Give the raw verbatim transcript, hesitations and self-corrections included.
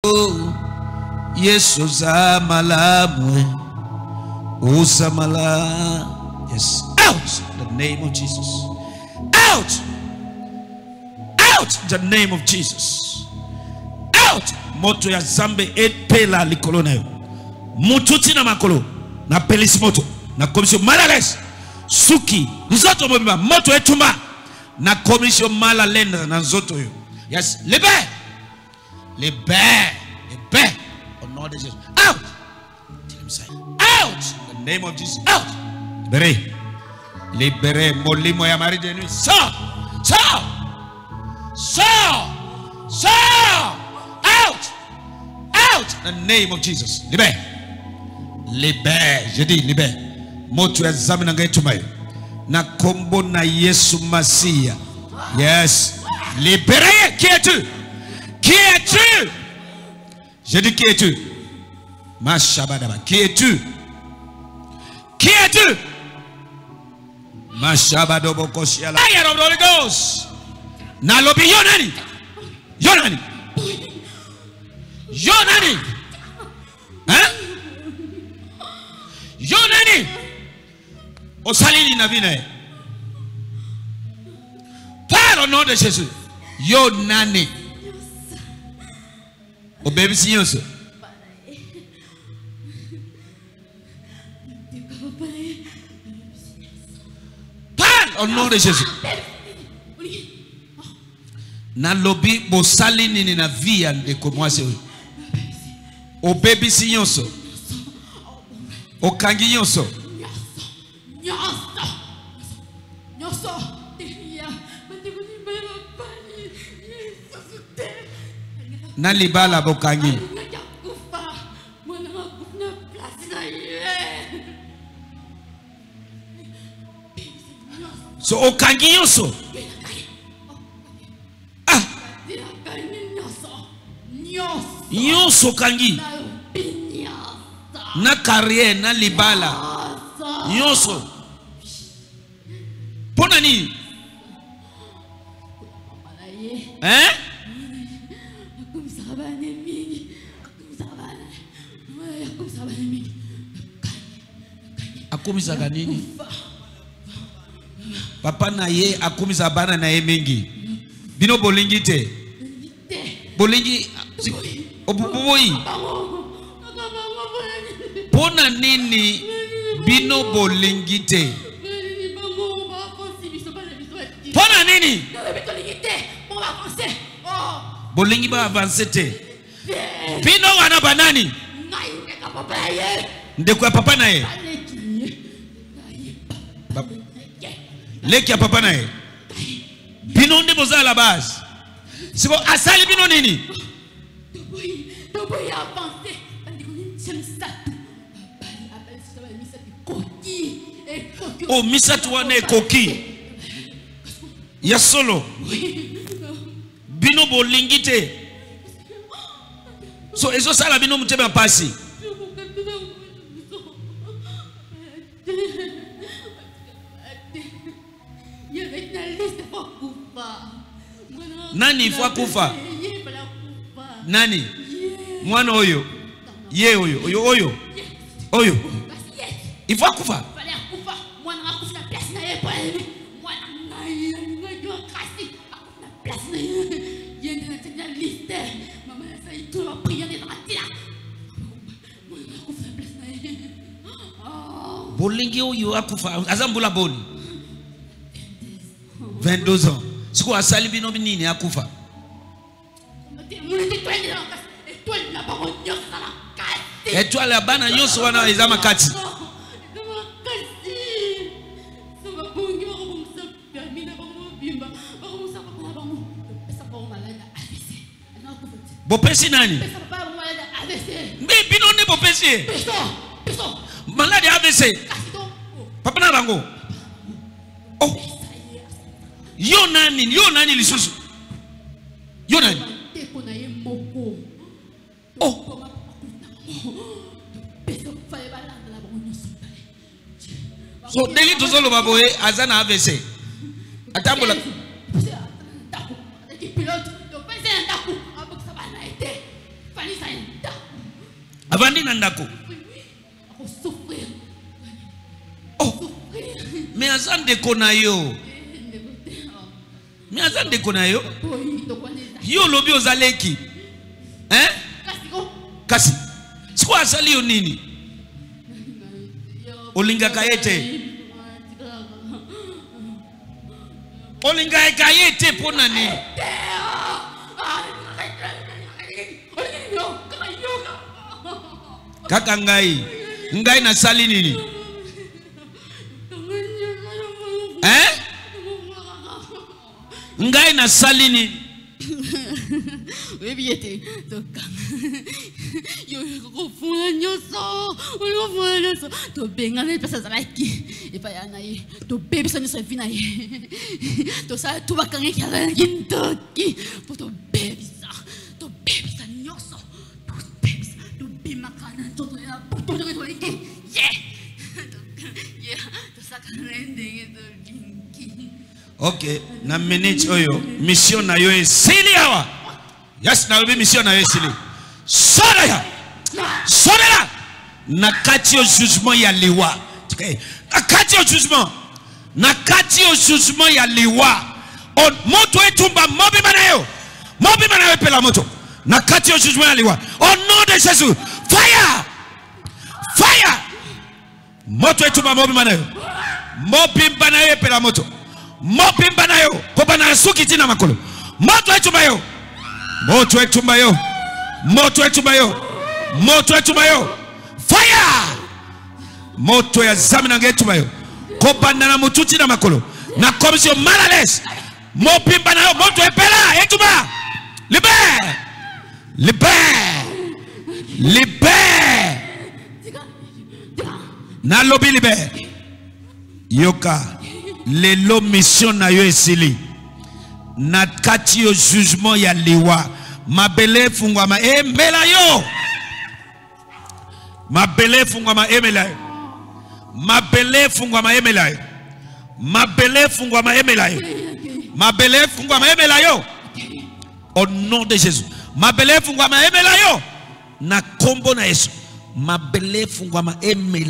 Yesu Zamalamwe. Uzamala. Yes. Out in the name of Jesus. Out. Out in the name of Jesus. Out. Moto ya zambe et pela likolo na yo. Mututi na makolo. Na pelisi moto. Na komisio malales. Suki. Nzoto mbima. Moto etumba. Na komisio malalenda na nzoto yo. Yes. Libe. Libe. Libe. Au de Jesus. Out. Out. In the name of Jesus. Out. Libéré. Libéré. Molimo ya mari de nuit. Sors. Sors. Sors. Sors. Out. Out. In the name of Jesus. Libéré. Libéré. Je dis libéré. Motu ya zamina ngai tumayo. Na kombo na Yesu Masia. Yes. Libéré. Qui es-tu? Qui es-tu? Je dis qui es-tu? Mashabadaba. Qui es-tu? Qui es-tu? Mashabadobo Shiala. Fire of the Holy Ghost. Nalobi Yonani. Yonani. Yonani. Hein? Yonani. Osalili Navine. Parle au nom de Jésus. Yonani. Au bébé signose. Parle au nom de Jésus. Na lobi bosali nini na via ndeko mwase. Au bébé signose. Au kangi nyonso. Na libala bokangi. So okangi yoso. Ah. Yoso kangi. Na carrière na libala. Yoso. Pona ni? Hein? Akumisa nini? Papa na ye akumisa bana na ye mingi. Bino bolingi te. Bolingi obuboyi. Pona nini bino bolingi te? Pona nini? Bolingi ba avancer te. Bino wana banani? Ndeko ya papa na ye. Leki ya papa na ye. Bino nde boza la base. Siko asali bino nini? Oh, misatu wane koki. Ya solo. Bino bolingi te. So ezo sala bino mutebe pasi. Nani ifwa kufa? Nani? Mwana oyo. Ye oyo. Oyo oyo. Oyo. Ifwa kufa? Bolingi oyo akufa. Azambula boni. vingt-deux ans. Siku asali bino binini akufa. Étoile ya bana nyonso wana ezama kati. Bopesi nani? Mbe bino ne bopesi. Malade A V C. Papa na bango. Oh. Yo nani, yo nani lisusu? Yo nani? Oh. So deli tozolo baboye azana A V C. Atambola. na ndako. Oh. Mais azan de konayo. Mais azan de konayo. Yo lobi ozaleki. Hein? Kasi. Siko asali yo nini? Olinga kayete. Olinga kayete pona ni. Kaka ngai. Ngai na sali nini? Eh? Ngai na sali nini? Webiete toka yo ko funyo so ko funyo so to benga ne pesa zalaki e pa yana yi to baby sa nisa fina yi to sa tu bakange kala gintoki to baby sa to baby sa nyoso to baby sa to be makana to to ya to to to iki yeah yeah to sa kanende to binki. Okay, na minute oyo mission na yo esili hawa. Yes, na ubi mission na yo esili. Sora ya. Sora ya. Na kati yo jugement ya liwa. Na kati yo jugement. Na kati yo jugement ya liwa. On moto etumba mobi manayo. Mobi manayo pela moto. Na kati yo jugement ya liwa. Au nom de Jésus. Fire. Fire. Moto etumba mobi manayo. Mobi manayo pela moto. Mobi manayo. Kobana suki tina makolo. Moto etumba yo. Moto etumba yo. Moto etumba yo. Moto etumba yo. Fire. Moto ya zamina ngetumba yo. Kobana na mututi na makolo. Na komisio malales. Mobi manayo. Moto epela. Etumba. Libe. Libe. Libe. Na lobi libe. Yoka. Lelo mission na yo esili. Na kati yo jugement ya liwa. Mabele fungwama emela yo. Mabele fungwama emela yo. Mabele fungwama emela yo. Mabele fungwama emela yo. Mabele fungwama emela yo. Au nom de Jésus. Mabele fungwama emela yo. Na kombo na Yesu. Mabele fungwama emela